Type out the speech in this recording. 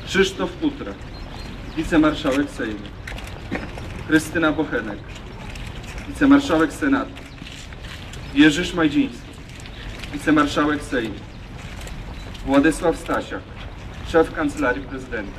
Krzysztof Putra, wicemarszałek Sejmu. Krystyna Bochenek, wicemarszałek Senatu. Jerzy Szmajdziński, wicemarszałek Sejmu. Władysław Stasiak, szef Kancelarii Prezydenta.